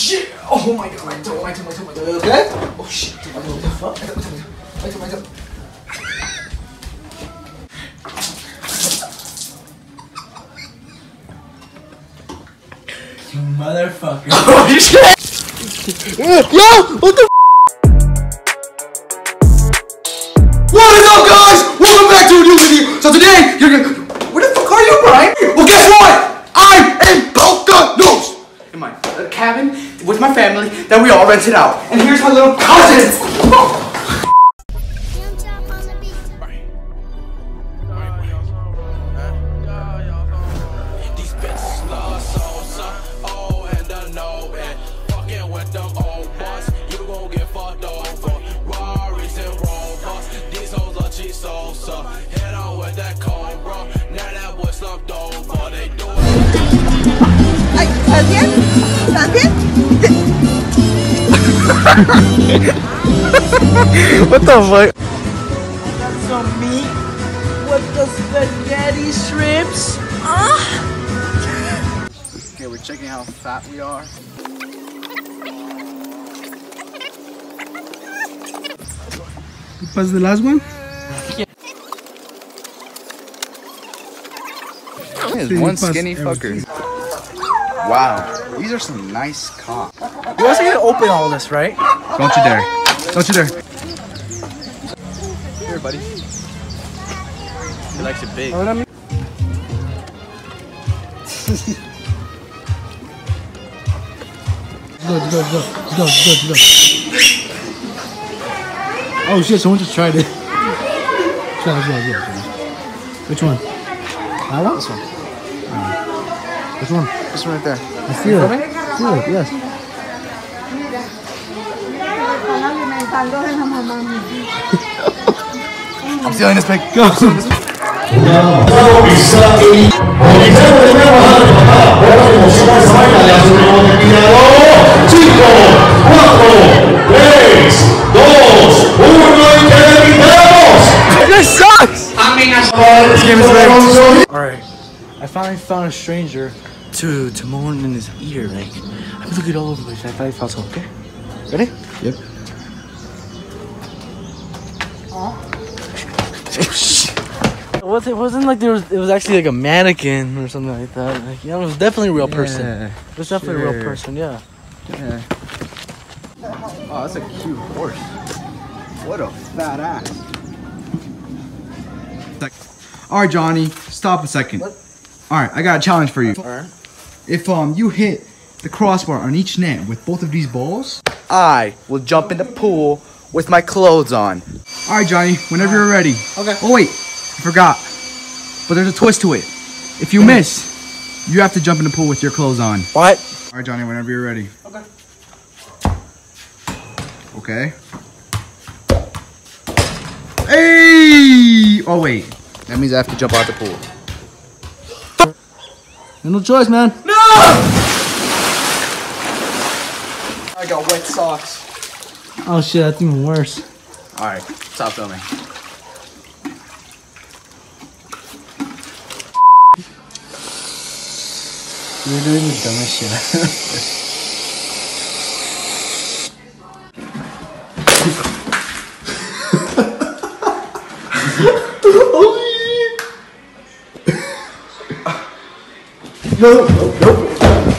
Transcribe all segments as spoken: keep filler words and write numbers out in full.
shit! Oh my god, my toe, my toe, my toe, my toe. Okay? Oh shit, my toe, my toe, my toe, my toe, my toe, my toe. You motherfucker. Oh shit! Yo! What the f? What is up, guys? Welcome back to a new video. So today, you're gonna. Where the fuck are you, Brian? Well, guess what? I'm in Poconos! In my uh, cabin with my family that we all rented out. And here's my little cousin! What the fuck? I got some meat with the spaghetti shrimps. Ah. Okay, we're checking how fat we are. What's the last one? There's one skinny fucker. Wow, these are some nice cocks. You also need to open all this, right? Don't you dare. Don't you dare. Here, buddy. He likes it big. Ahora Let's go, let's go, let's go, let's go, let's go, let's go. Oh shit, someone just tried it. Try, let's go, let's go, let's go. Which one? That one? This one. Uh, which one? This one right there. I feel it. I feel it, yes. I'm stealing this pic. Go. This sucks! This game is rigged. Alright. I finally found a stranger to to moan in his ear. Like, I'm looking all over the place. I thought I found something. Okay? Ready? Yep. It wasn't, it wasn't like there was, it was actually like a mannequin or something like that. Like, you know, it was definitely a real person. Yeah, it was definitely a real sure. person, yeah. Yeah. Oh, that's a cute horse. What a fat ass. Alright, Johnny, stop a second. Alright, I got a challenge for you. Alright. If um you hit the crossbar on each net with both of these balls, I will jump in the pool with my clothes on. alright, Johnny, whenever you're ready. Okay. Oh wait, I forgot. But there's a twist to it. If you miss, you have to jump in the pool with your clothes on. What? Alright, Johnny, whenever you're ready. Okay. Okay. Hey! Oh wait. That means I have to jump out the pool. No choice, man. No! I got wet socks. Oh shit, that's even worse. Alright, stop filming. You're doing the dumbest shit. No, no, no.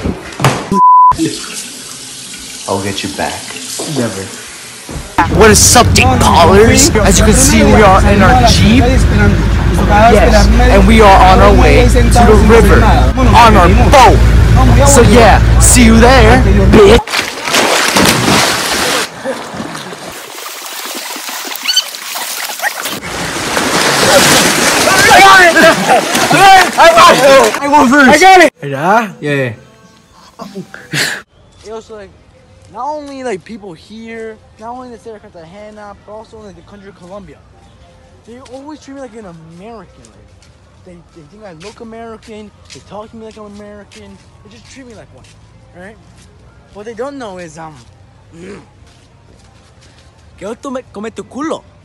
I'll get you back. Never. What is up, deep callers? As you can see, we are in our Jeep. Yes, and we are on our way to the river on our boat. So yeah, see you there, bitch. I go first. I got it! Yeah? Yeah. It was like, not only like people here, not only in the state of Cartagena, but also in like the country of Colombia. They always treat me like an American. Like, they, they think I look American, they talk to me like I'm American, they just treat me like one, right? What they don't know is, um, que esto me come tu culo.